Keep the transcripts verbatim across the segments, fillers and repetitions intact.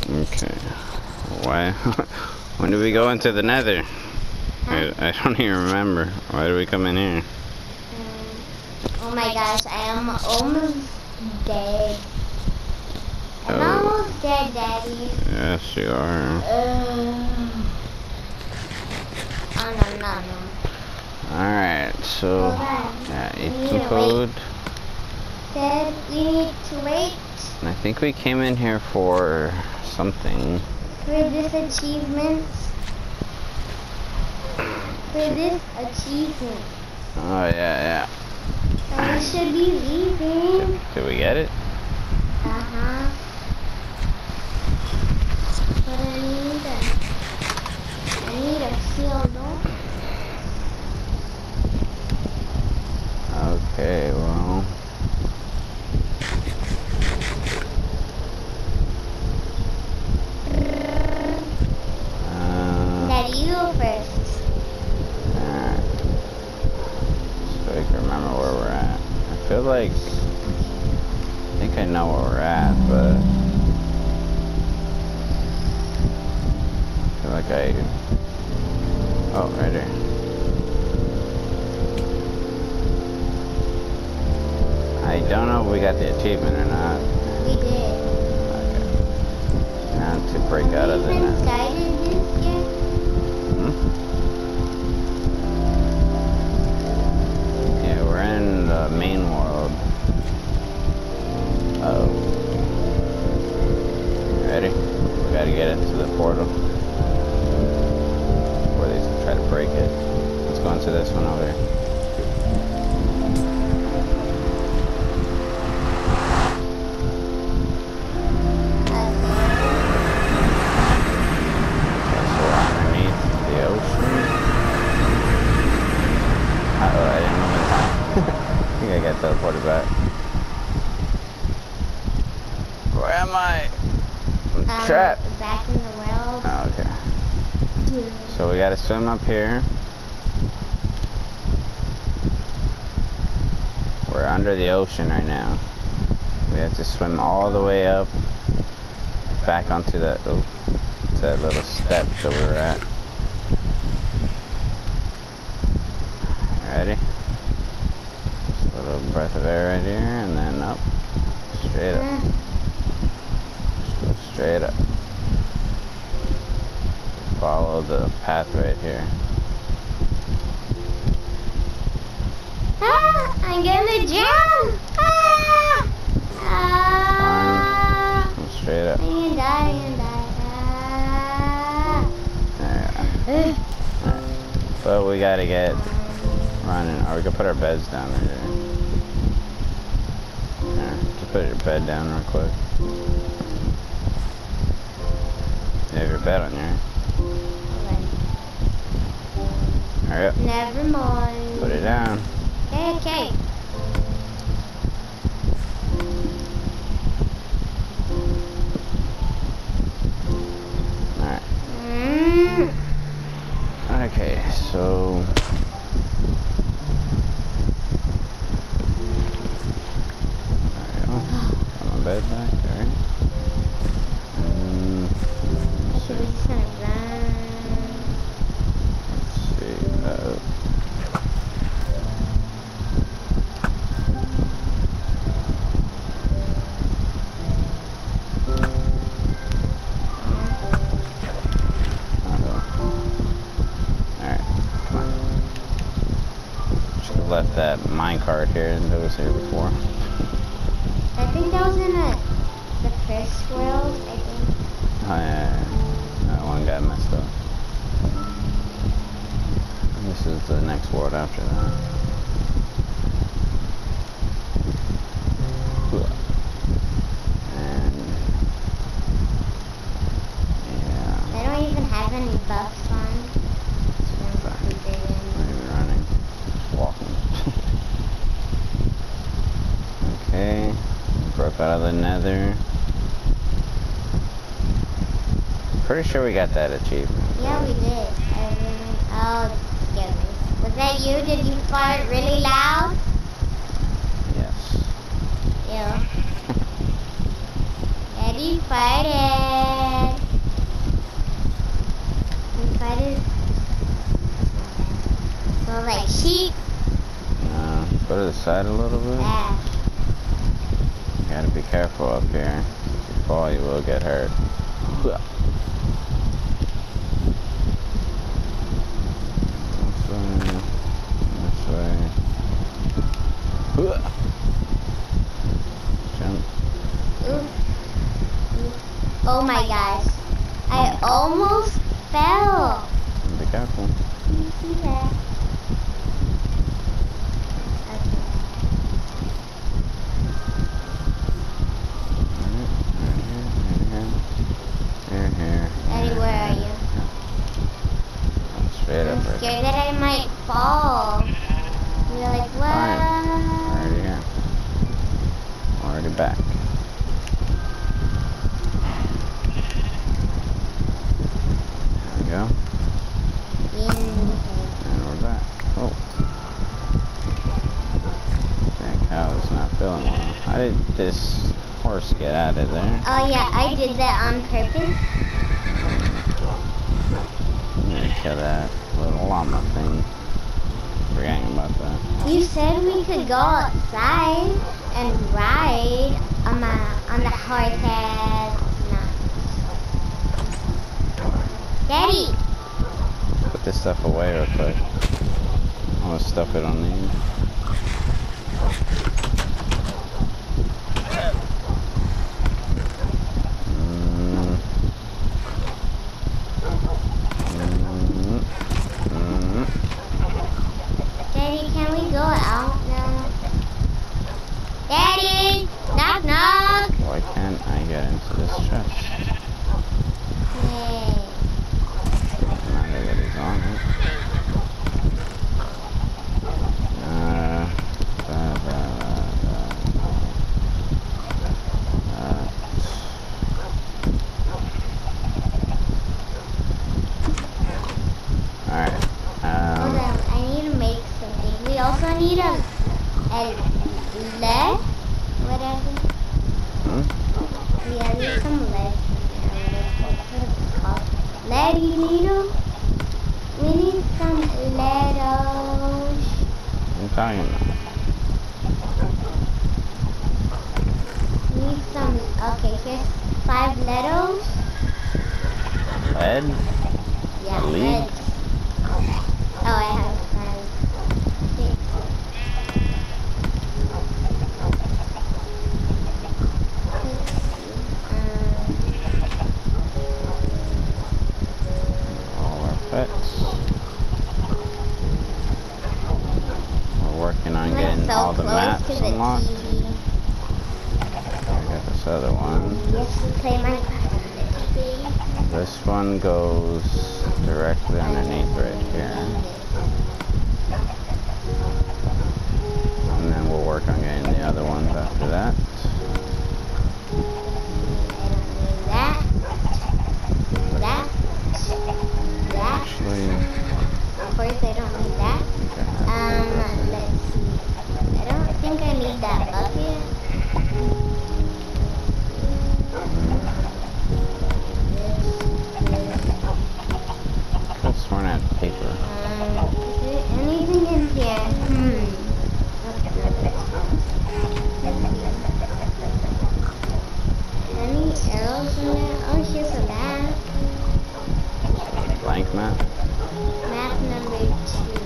Okay. Why? When did we go into the nether? Huh? I, I don't even remember. Why did we come in here? Um, oh my gosh, I am almost dead. I'm Oh. almost dead, Daddy. Yes, you are. Uh, oh no, no, no. Alright, so... Hold on. Yeah, We eat need some to food. Dad, we need to wait I think we came in here for something. for this achievement. For this achievement. Oh, yeah, So we should be leaving. yeah. Did, did we get it? Uh-huh. But I need a... I need a shield, no? Okay, well... Uh, Daddy, you go first. alright. So I can remember where we're at. I feel like... I think I know where we're at, but... I feel like I... Oh, right here. I don't know if we got the achievement or not. We did. Okay. Now to break out of the Have you net. started this yet? Hmm? Yeah, we're in the main world. Oh. Ready? We gotta get into the portal. Before they try to break it. Let's go into this one over here. Teleported back. Where am I? I'm Um, trapped. Back in the world. Oh, okay. Yeah. So we gotta swim up here. We're under the ocean right now. We have to swim all the way up, back onto that, oh, to that little step that we were at. Ready? A little breath of air right here, and then up, straight up. Just go straight up. Follow the path right here. Ah, I'm gonna jump! Ah! Ah! Go straight up. I'm gonna die, I'm gonna die. Ah! There. Alright. But we gotta get running, or we can put our beds down right here. Yeah, just put your bed down real quick. You have your bed on here. Hurry up. Never mind. Put it down. Okay, okay. Alright. Mm. Okay, so... There we go. Got my bed back, alright. Um, Okay, we're just gonna run. let's see. Uh, left that minecart here that was here before. I think that was in a, the first world, I think. Oh yeah, that one got messed up. This is the next world after that. And yeah. I don't even have any buffs on. Not even running, just walking. Okay, broke out of the nether. Pretty sure we got that achievement. Yeah, we did. I really, oh, goodness. Was that you? Did you fart really loud? Yes. Ew. Daddy farted. Smells like sheep. Uh, go to the side a little bit. Ash. You gotta be careful up here. If you fall, you will get hurt. This way. This way. Jump. Ooh. Oh my gosh. I almost fell. Be careful. You see that? Okay. Here, here. Eddie, where are you? Straight up I'm right scared that I might fall. You're like, what? Already here. Already back. There we go. And we're back. Oh. That cow is not feeling well. How did this horse get out of there? Oh yeah, I did that on purpose. I'm gonna kill that little llama thing. Forgetting about that. You said we could go outside and ride on the on the horse head. No. Daddy. Put this stuff away real quick. I want to stuff it on these. Mm. Mm. Mm. Daddy, can we go out now? Daddy! Knock knock! Why can't I get into this chest? Hey. Not everybody's on it. Uh, da, da, da, da. Uh. Alright. Hold Um, on, I need to make something. We also need a, a lead? Whatever. hmm? Yeah, there's some lead in there. What is it called? Leady needle? We need some leados. What are you talking about? We need some, okay, here's five leados. Lead? Yeah, Lead? lead. Oh, I have five. Six. All our pets. We're working on Um, getting so all the close maps to the unlocked. T V. I got this other one. Yes, we play Minecraft on the T V. This one goes directly underneath right here. And then we'll work on getting the other ones after that. That. That. That. Actually, Of course, I don't need that. okay. Um, let's see. I don't think I need that bucket. Let's run out of paper. Um, is there anything in here? Hmm. Any arrows in there? Oh, here's a map. Blank map. Map number two.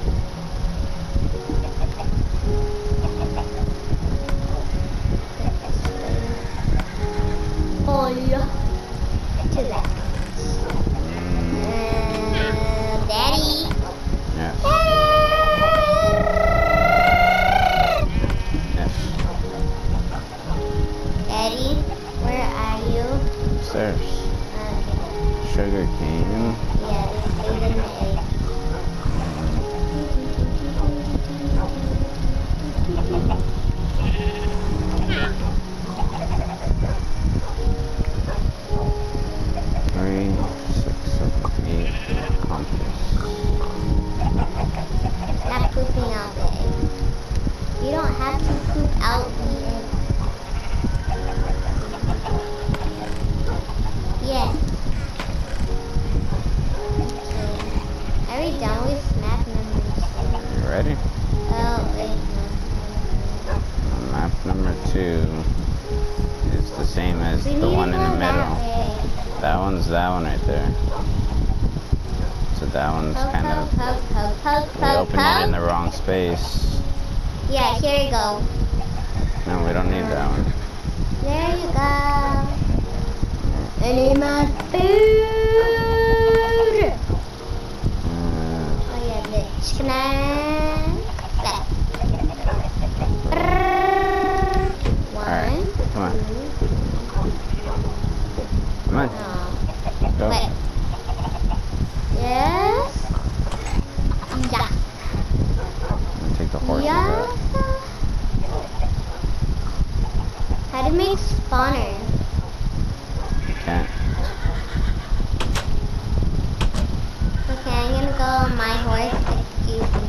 Oh, yeah. To that. Uh, Daddy. Yes. Yes. Daddy, where are you? Upstairs. Okay. Sugar cane. Yeah, there's food in the egg. Three, six, seven, eight. Compass. Stop pooping out the egg. You don't have to poop out the egg. Yeah. Okay. Are we done with map is We the need one to in the go that middle. way. That one's that one right there. So that one's Poke, kind poke, of, poke, poke, poke, we poke, opened it in the poke. wrong space. Yeah, here you go. No, we don't need that one. There you go. I need my food. Uh, Oh yeah, the chicken and that. One, come on. two. come on, No. go. Wait. Yes. Yeah. Take the horses Yeah. out. How to make spawner? Can't. Okay, I'm gonna go on my horse. Excuse me.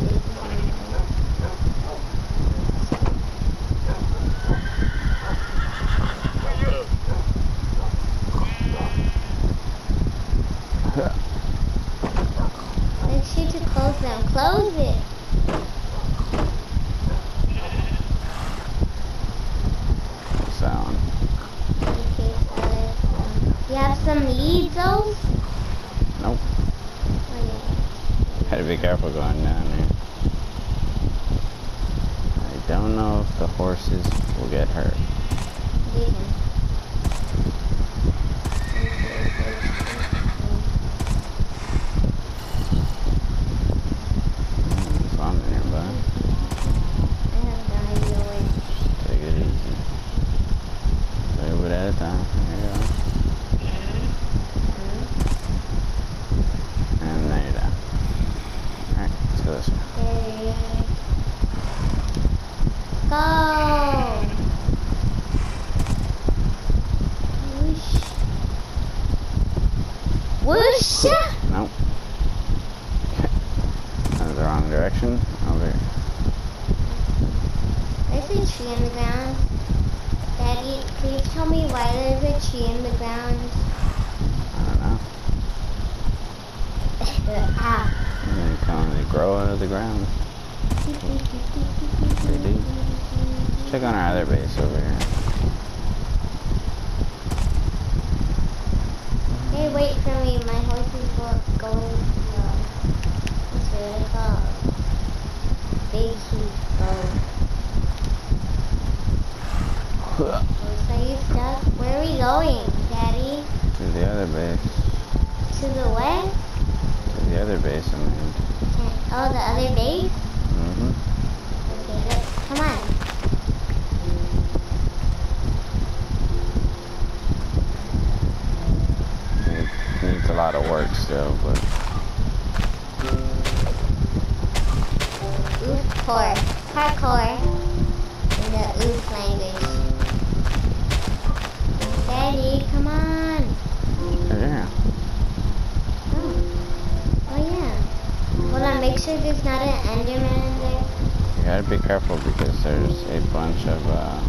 Make sure to close them. Close it. What's that one? Okay, so you have some leads, though? Nope. Oh, yeah. Gotta be careful going down here. I don't know if the horses will get hurt. There's one nearby. Take it easy. A little bit at a time. There you go. And there you're down. Alright, let's go this way. Go! Whoosh! Whoosh! Nope. That was the wrong direction. Over here. There's a tree in the ground. Daddy, please tell me why there's a tree in the ground. I don't know. Ah. They come, they grow out of the ground. They do. Check on our other base over here. Hey, wait for me. My horse is go- going slow. It's really called Big Heat Road. Are you stuck? Where are we going, Daddy? To the other base. To the what? To the other base, I mean. Oh, the other base? Mm-hmm. Okay, let's, come on. It needs a lot of work still, but Oof core. Parkour. In the oof language. Daddy, come on. yeah. Oh. Oh yeah. Hold on, make sure there's not an Enderman in there. You gotta be careful because there's a bunch of uh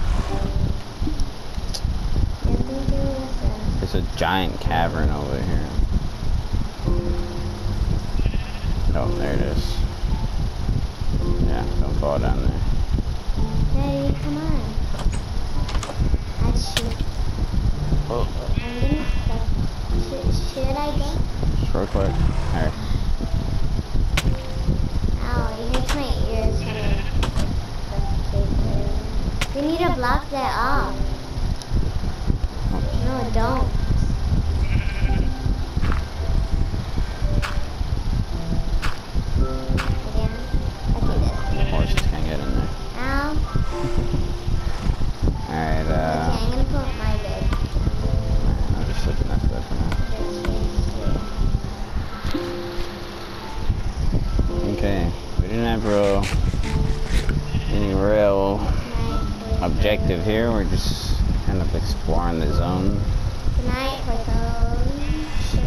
I think there was a... there's a giant cavern over here. Oh, there it is. Yeah, don't fall down there. Daddy, come on. I'd shoot. Oh, I'm gonna step. Should, should I go? just real quick. Alright. Ow, it hurts my ears when I... We need to block that off. No, don't. Again. Okay, this. Horses can't get in there. Ow. Alright, Okay, uh I'm gonna put my bed. I'm just looking at that for now. Okay. We didn't have real any real objective here. We're just kind of exploring the zone. Good night, Porto. Shit.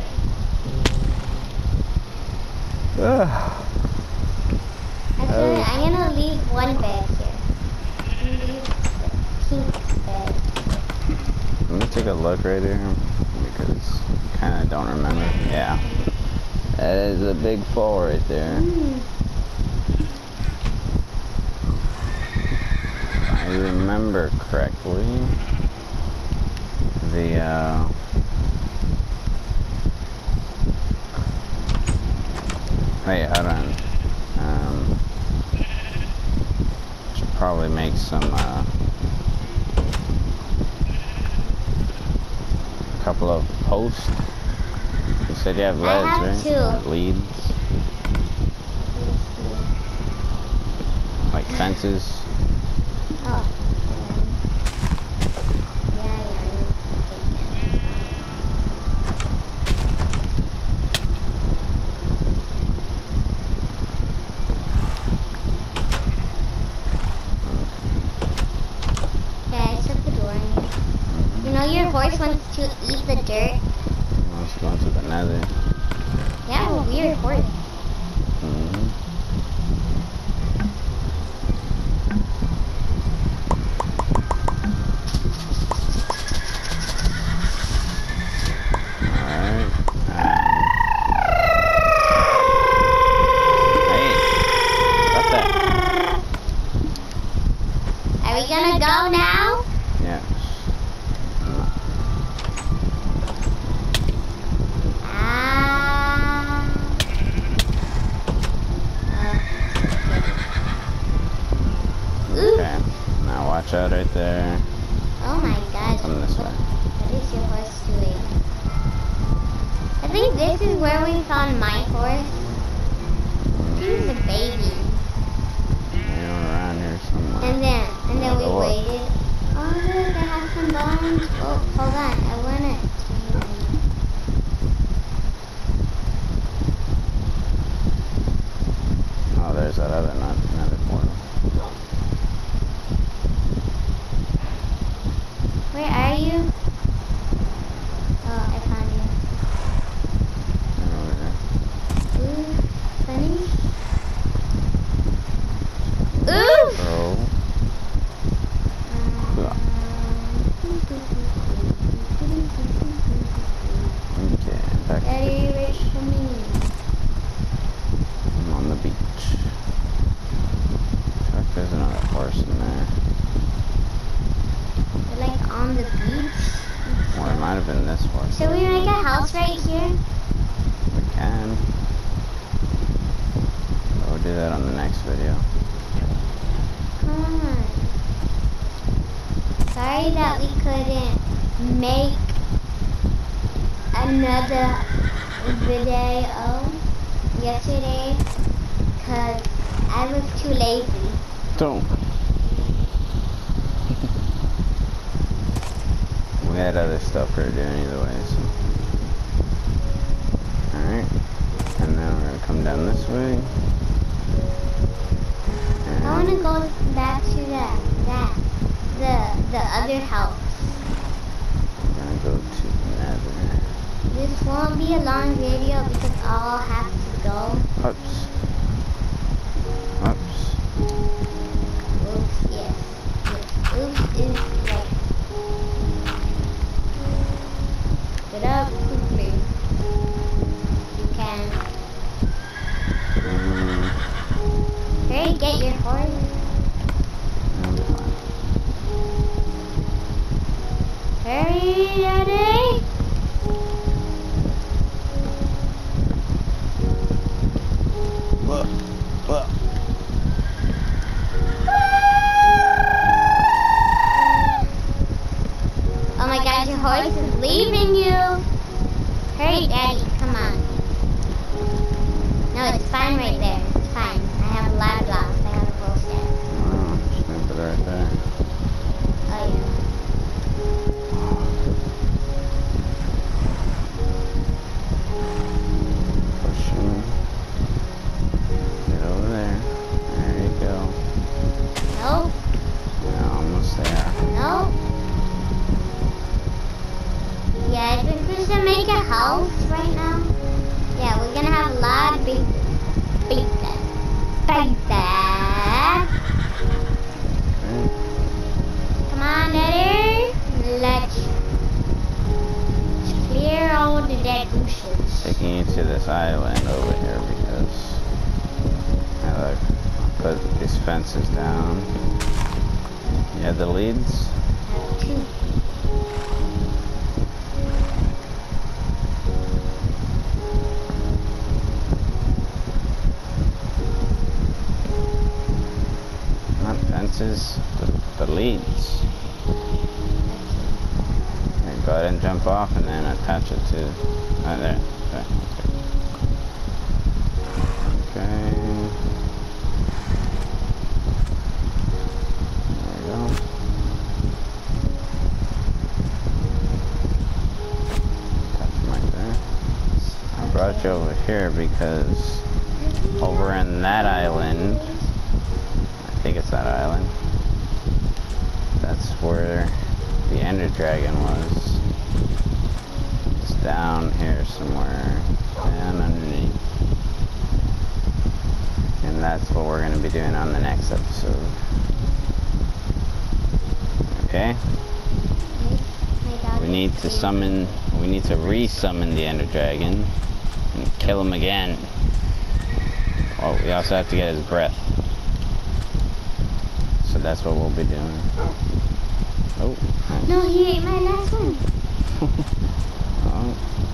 Ugh. Actually, Oh. I'm gonna leave one bed here. I'm gonna leave the pink bed. Let me take a look right here because I kind of don't remember. Yeah. That is a big fall right there. Mm. If I remember correctly. the, uh... Wait, hold on. Um... Should probably make some, uh... a couple of posts. You said you have leads, I have right? two. Leads. Like fences. Oh. Yeah, yeah. Okay, I shut the door. You know your horse wants to eat the dirt. Let's go into the nether. You have a weird horse. Mm-hmm. Alright. Hey, stop that. Are we gonna go now? Yes. Ah. Ooh. Okay. Now watch out right there. Oh my gosh. Come this way. What is your horse doing? I think this is where we found my horse. He was a baby. You're around here somewhere. And then, and then we Oh, look. waited. Oh look, I have some bones. Oh, hold on. I want it. Oh, there's that other not another portal. Where are you? Oh, I found you. Right over there. Ooh, funny. Ooh! Oh. Okay, back to Daddy, the wait for me. I'm on the beach. Check, there's another horse in there. We're like on the beach. Or it might have been this horse. Should we make a house right here? We can. But we'll do that on the next video. Come on. Sorry that we couldn't make another video yesterday because I was too lazy. Don't. We had other stuff for doing either way, so. Alright. And then we're gonna come down this way. And I want to go back to that, that, the, the other house. we're gonna go to the nether. This won't be a long video because I'll have to go. Oops. Oops. Oops, yes. yes. Oops is like, get up quickly. You can. Mm, Hurry, get your horse. I'm fine. Hurry, Daddy. Look. Look. Oh my gosh, your horse is leaving you. Hurry, Daddy, come on. No, it's fine right there. It's fine. I have a lot of blocks. I have a full stack. Oh, just gonna put it right there. Oh yeah. Push him. Get over there. There you go. Nope. Now almost there. Nope. Yeah, I think we should make a house right now. Yeah, we're gonna have a lot of big, big stuff. Big stuff. Okay. Come on, Daddy. Let's clear all the dead bushes. Taking you to this island over here because I like put these fences down. You have the leads? Have two. is the, the leads. Okay, go ahead and jump off and then attach it to. Oh, there. Okay. Okay. There we go. I brought you over here because over in that island, I think it's that island, that's where the Ender Dragon was. It's down here somewhere, down underneath. And that's what we're going to be doing on the next episode. Okay? We need to summon, we need to re-summon the Ender Dragon and kill him again. Oh, we also have to get his breath. So that's what we'll be doing. Oh. Nice. No, he ate my last one. Oh.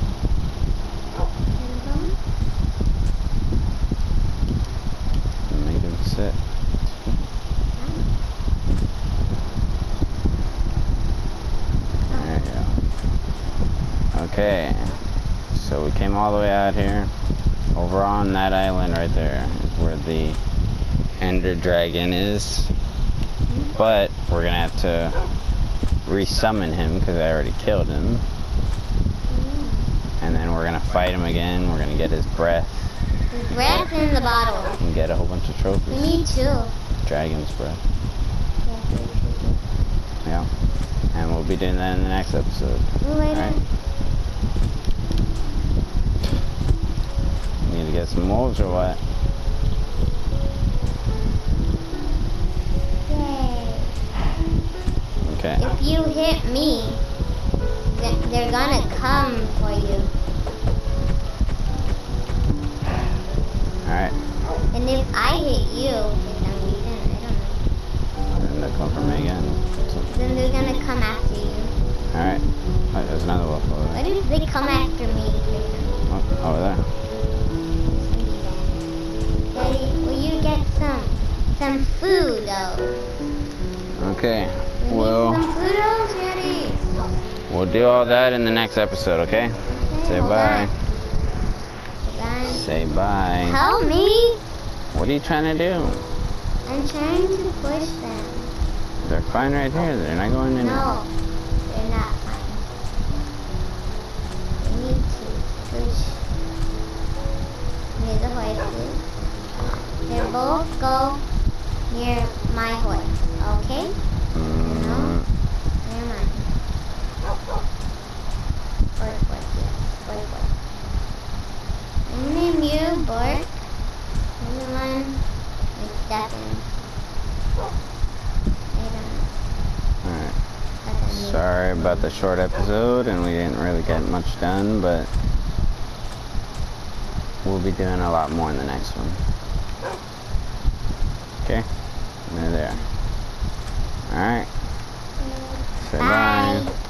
Make him sit. There you go. Okay. So we came all the way out here. Over on that island right there is where the Ender Dragon is. But we're gonna have to resummon him because I already killed him. And then we're gonna fight him again. We're gonna get his breath. His breath in the bottle. And get a whole bunch of trophies. We need two. Dragon's breath. Yeah. And we'll be doing that in the next episode. Alright. Need to get some molds or what? Yay. Okay. If you hit me, then they're gonna come for you. Alright. And if I hit you for some reason, I don't know. Then they'll come for me again. Then they're gonna come after you. Alright. Oh, there's another wolf over What there. if they come after me? Oh, over there. Daddy, will you get some some food though? Okay. We Well, need some food, oh, Daddy. we'll do all that in the next episode, okay? Okay, Say hold bye. on. Hold on. Say bye. Help me! What are you trying to do? I'm trying to push them. They're fine right here. They're not going in. No, they're not fine. We need to push near the horses. They both go near my horse, okay? Mm, Near mine. Bork, bork, yes. Bork, bork. And then you, Bork. And the one with Stefan. I don't know. Alright. Stefan, you. Sorry about the short episode, and we didn't really get much done, but we'll be doing a lot more in the next one. Okay? They're there. Alright. Say bye. Bye.